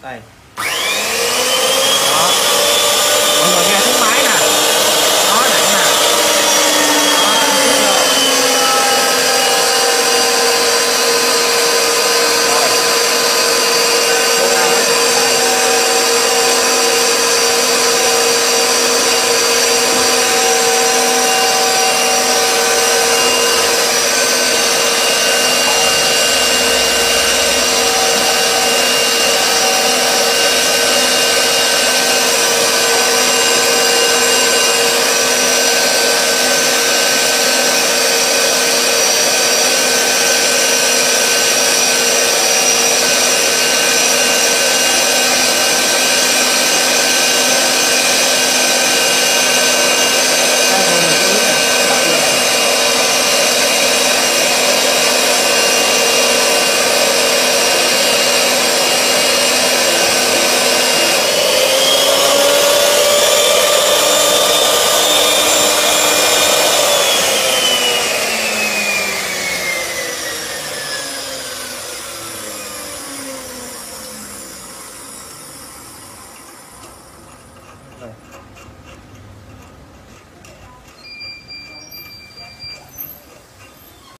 Đây. Đó. Mọi người nghe tiếng máy nè. Đó, nặng nè. Đó, tiếp vô. Rồi. Cô ra mới được. Rồi.